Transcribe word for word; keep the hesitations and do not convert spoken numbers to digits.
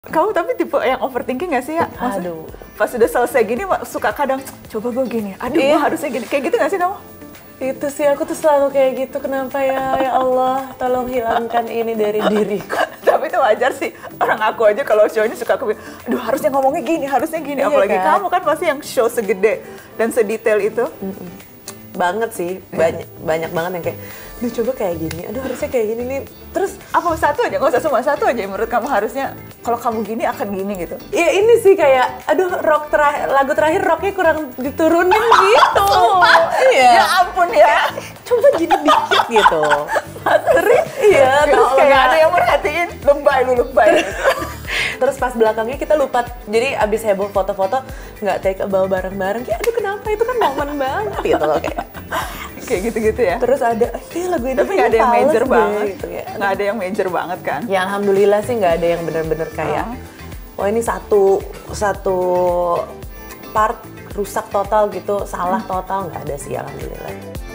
Kamu tapi tipe yang overthinking gak sih ya? Maksud, Aduh. pas udah selesai gini suka kadang, coba gue gini, aduh Iya. gue harusnya gini. Kayak gitu gak sih kamu? Itu sih, aku tuh selalu kayak gitu. Kenapa ya? Ya Allah, tolong hilangkan ini dari diriku. Tapi itu wajar sih, orang aku aja kalau show ini suka aku bilang, aduh harusnya ngomongnya gini, harusnya gini. Iya Apalagi kan? kamu kan pasti yang show segede dan sedetail itu. Mm-mm. Banget sih, banyak banyak banget yang kayak, duh coba kayak gini, aduh harusnya kayak gini nih. Terus Apa satu aja, nggak usah semua, satu aja yang menurut kamu harusnya, kalau kamu gini akan gini gitu. ya ini sih kayak, aduh rock terakhir, lagu terakhir rocknya kurang diturunin gitu. Iya. Ya ampun ya. Coba gini dikit gitu. Terus iya, Ya terus Allah, kayak nggak ada yang merhatiin, lebay lu lebay. terus pas belakangnya kita lupa, jadi abis heboh foto-foto nggak take a bow bareng-bareng, kayak aduh kenapa, itu kan momen banget gitu loh kayak. Kayak gitu-gitu ya. Terus ada, eh lagu ini Tapi nggak ada yang kayaknya major fals deh, banget, gitu ya. nggak ada yang major banget kan. Ya alhamdulillah sih nggak ada yang bener-bener kayak, Uh-huh. wah ini satu satu part rusak total gitu, salah total, nggak ada sih alhamdulillah.